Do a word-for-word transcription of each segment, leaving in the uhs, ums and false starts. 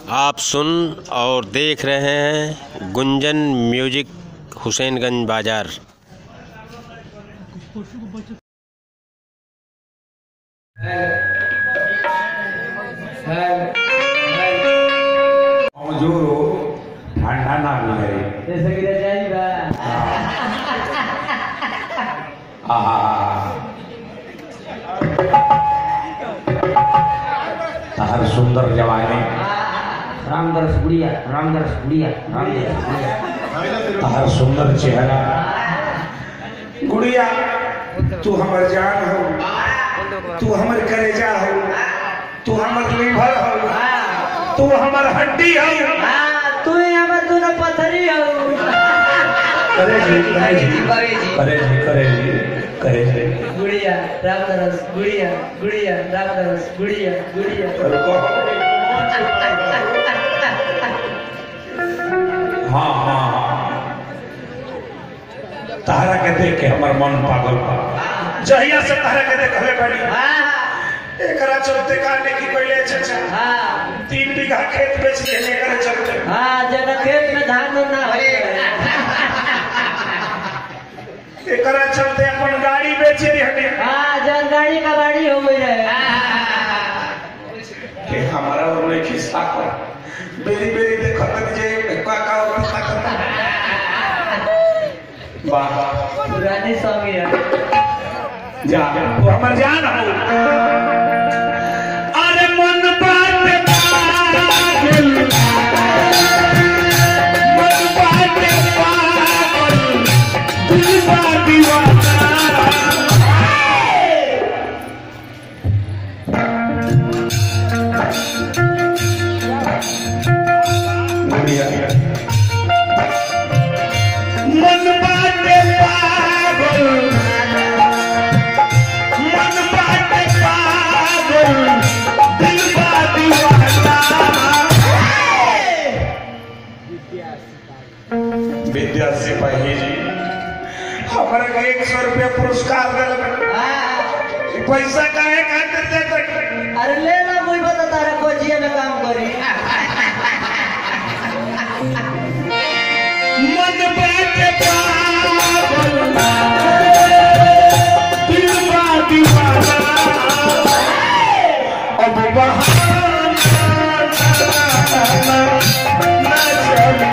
आप सुन और देख रहे हैं गुंजन म्यूजिक, हुसैनगंज बाजार। ठंडा ना मिले जैसे कि जाइबा हर सुंदर जवानी रामदरस गुड़िया रामदरस गुड़िया रामदरस गुड़िया हर सुंदर चेहरा गुड़िया, तू हमर जान हो, तू हमर कलेजा हो, तू हमर लीवर हो, तू हमर हड्डी हो, तू ही हमर दोनों पथरी हो। करे जी करे जी करे जी करे जी करे जी गुड़िया रामदरस गुड़िया गुड़िया रामदरस गुड़िया गुड़िया। हाँ हाँ तारा के देख के हमार मन पागल बा। जहिया से तारा के देखले बानी एकरा चलते काने की पहले चाचा हाँ तीन बीघा खेत बेच देने करे चलते। हाँ जना खेत में धान ना हो एकरा चलते अपन गाड़ी बेच दिए। हाँ जन गाड़ी का गाड़ी हो गई है के हमारा और नहीं खिस्सा कर बेरी बेरी देखो तक जे का का अवस्था करता वाह पुरानी स्वामी है जा वो हमर जान हो। अरे मन बात पागल मन बात पागल दिल बा दीवाना। मन बात पागल मन बात पागल दिल बा दीवाना। विद्या सिपाही जी हमारे को एक सौ रुपया पुरस्कार दिल पैसा काहे खातिर देते। अरे ले ना कोई बता तारा कोचिया में काम करी। मन बात पागल दिल बा दीवाना। अब बहाना ना चले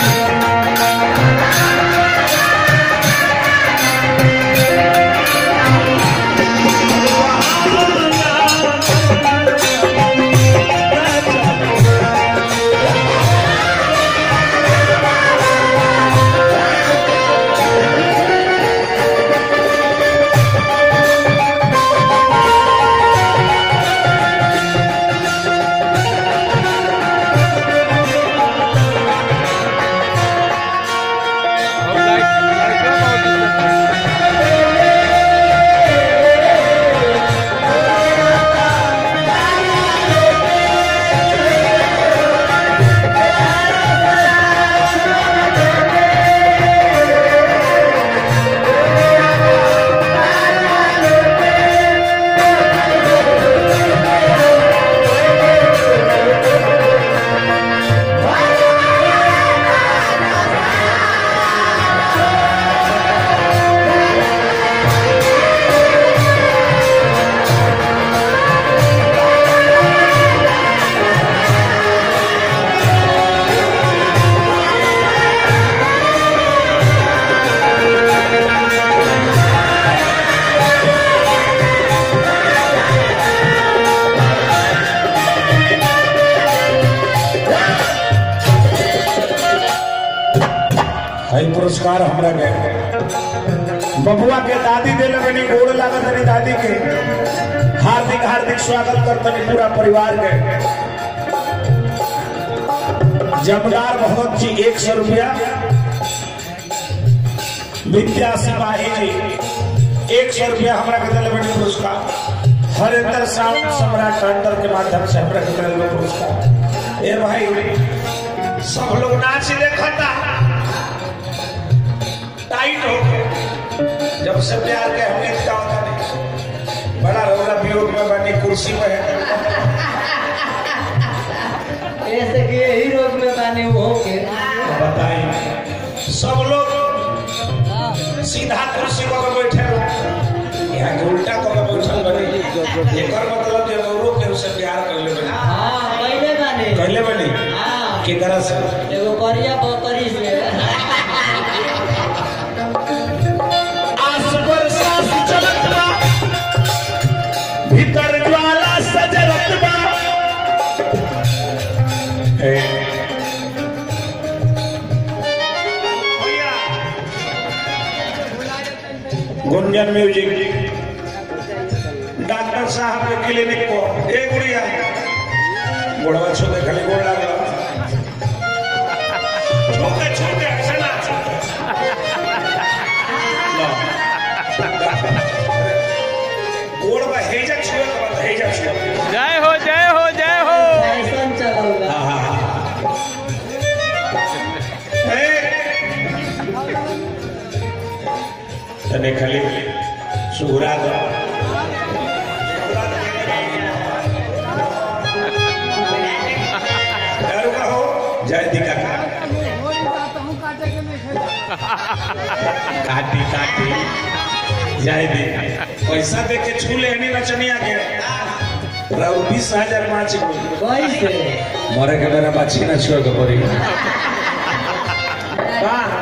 पुरस्कार हमरा के बबुआ के दादी दे लगनी गोड़ लागत नहीं दादी के हार्दिक हार्दिक स्वागत करतनी पूरा परिवार के। जमदार भगत जी एक सौ रुपया, विद्या सिपाही जी एक सौ रुपया हमरा के दिल लगनी पुरस्कार। हरेंद्र साउंड सम्राट टंडर के माध्यम से हमरा के दिल लगनी पुरस्कार। ए भाई सब लोग नाच देखता टाइट हो जब से प्यार के हमें क्या होता नहीं बड़ा रोला वियोग में बनी कुर्सी में है ऐसे कि बानी वो के बताई सब लोग सीधा कुर्सी पर बैठे यहाँ के उल्टा कर बैठल बनी एकर मतलब जे औरो के उसे प्यार करले बनी हां पहले बानी कहले बनी हां की तरह से एगो करिया बकरी से आस पर सांस चलत बा भीतर ज्वाला सजरत बा ए गुंजन म्यूजिक डॉक्टर साहब के क्लिनिक को ए गुड़िया गोड़वा छोटे खाली गोड़ लागला छोटे छोटे ऐसे ना गोड़ में हेजा छुए तो मत हेजा छुए जय हो जय हो जय हो फैशन चलौगा हां हां तने खाली सुहरा दो जय दिका काटी काटी जय दी पैसा दे के छू ले नहीं नचनिया के राउ बीस हजार पाँच कैसे मरे के मेरा बाछी ना छोड़ के पड़ी वाह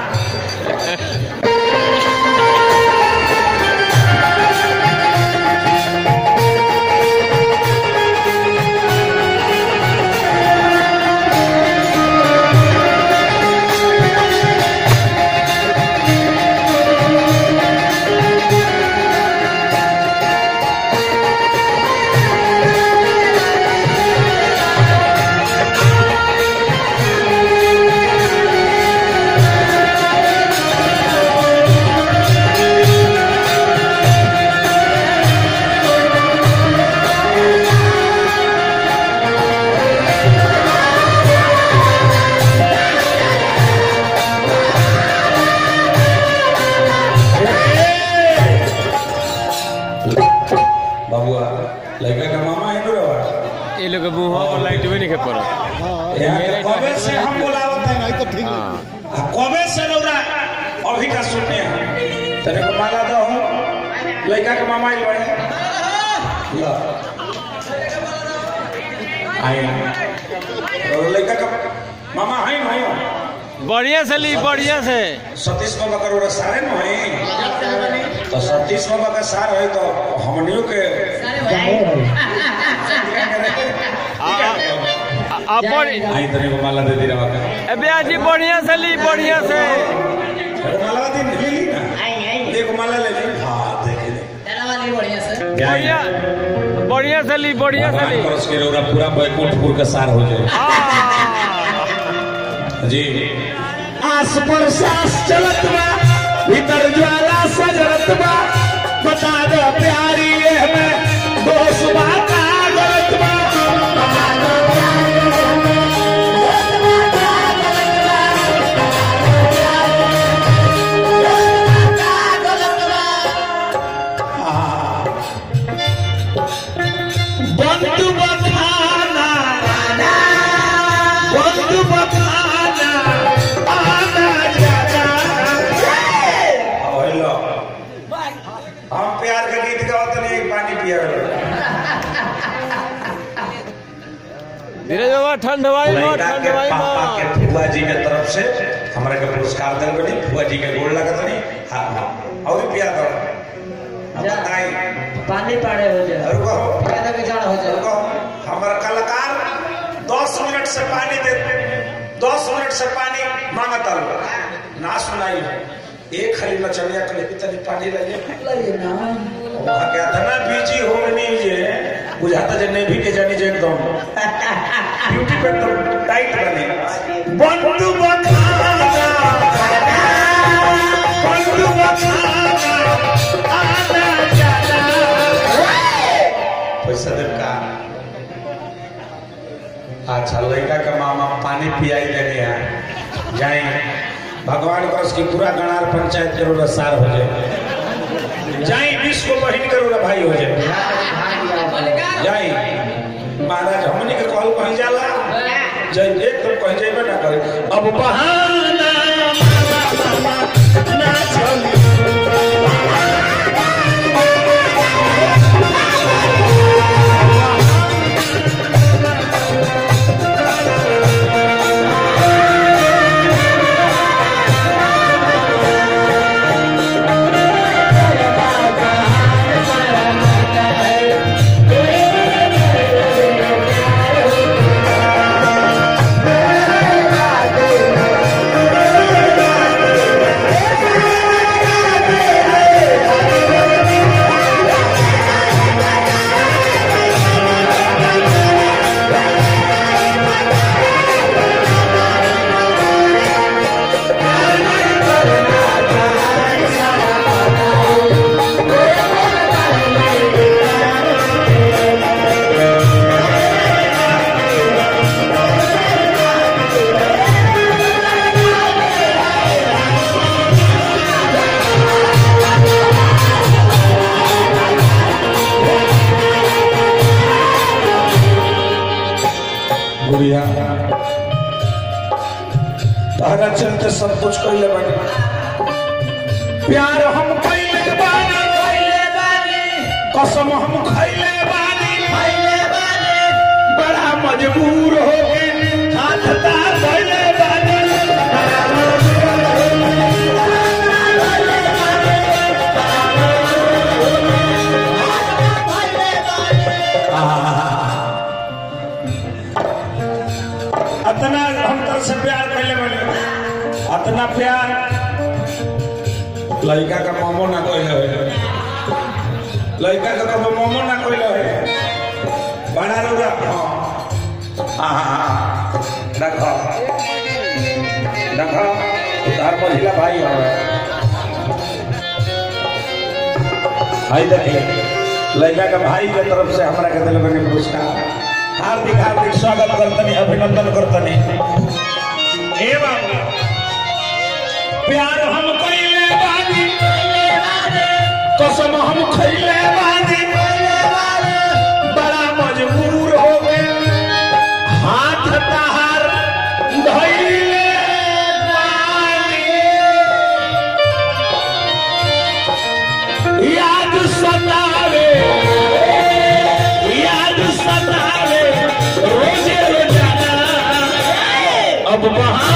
लाइट भी नहीं पड़ा कबे से हम बोलावत है तो ठीक है कबे से रौरा अभी का सुनने तेरे को माला दो लड़का के मामा ही बड़े ला आए और लड़का का मामा है नहीं बढ़िया से ली बढ़िया से सतीश बाबा का रोरा सारे में है तो सतीश बाबा का सार है तो हमनियों के अब बड़ी आई तने को माला दे दी रहा का अबे आज बढ़िया से ली बढ़िया से माला दी ले ली ना देखो माला ले ली हां देख ले तेरा वाली बढ़िया से बढ़िया बढ़िया से ली बढ़िया से ली उसके रोरा पूरा बैकुंठपुर का सार हो जाए जी आस पर सांस चलत बा भीतर ज्वाला सजरत बा बता दो प्यारी ये में दोस्त बात गलत बा बता दो बंधु बखाना बंधु बखाना आना जाना हेलो हम प्यार का गीत गावत नहीं पानी पिया धीरज बाबा ठंडवाई मत ठंडवाई पापा मत के फुआ जी के तरफ से हमरा के पुरस्कार दल बनी फुआ जी के गोड़ लगत नहीं हां हां और पिया दो बताई पानी पाड़े हो जाए रुको ज्यादा के जान हो जाए रुको हमारा कलाकार दस मिनट से पानी दे दस मिनट से पानी मांगता ना सुनाई एक खाली नचनिया के लिए तनी पानी लगे लगे ना वहां क्या था ना बीजी हो नहीं जे बुझाता जे नेवी के जानी जे एकदम ब्यूटी पे एकदम टाइट बने बंधु बखाना बंधु बखाना आना जाना पैसा दे का अच्छा लड़का का मामा पानी पियाई देने हैं जाए भगवान का उसकी पूरा गणार पंचायत करोड़ सार हो जाए जाए विश्व बहिन करोड़ भाई हो जाए जाए महाराज हमने के कॉल कहीं जाला जब एक तुम कह जाइए ना करे अब बहाना ना चली तारा चलते सब कुछ कैले बानी प्यार हम कैले बानी कैले बानी कसम हम खैले बानी खैले बानी बड़ा मजबूर हो के हाथ तार धैले बानी अतना हम तो से प्यार कैले बानी अतना प्यार लड़का का मोमो ना कोइले है लड़का का तो मोमो ना कोइले है बना रो रखो हां हां देखो देखो तार महिला भाई हो भाई देखिए लड़का का भाई के तरफ से हमरा के दिल में पुरस्कार हार्दिक हार्दिक स्वागत करतनी अभिनंदन करतनी ए बाबू प्यार हम कैले बानी कसम हम खैले बानी बड़ा मजबूर हो गए हाथ तार धैले बानी याद सतावे याद सतावे रोजे रोजाना अब बहाना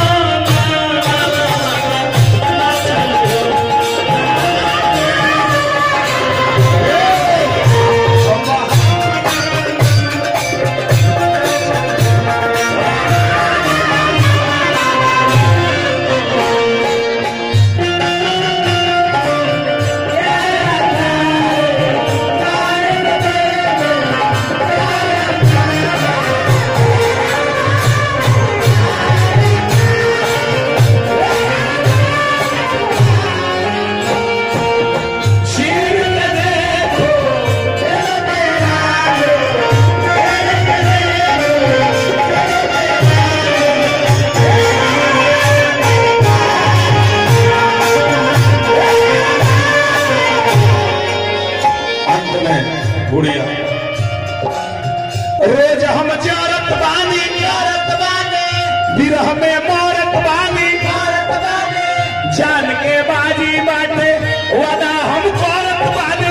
रोज हम जारत बानी जारत बानी बिरह में मारत बानी मारत बानी जान के बाजी बाटे वादा हम करत बानी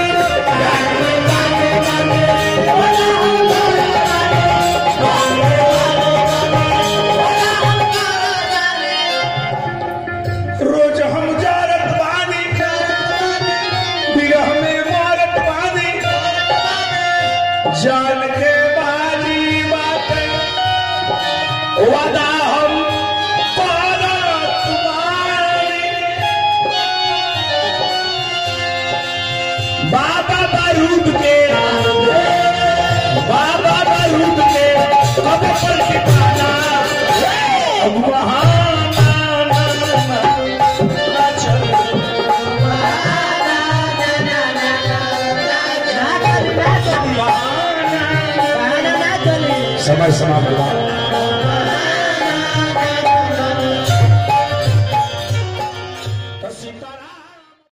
रोज हम जारत बानी बिरह में मारत बानी जान के वादा हम बाबा बारूद के बाबा बारूद के कब पर ठिकाना अब वहाँ समय समाप्त।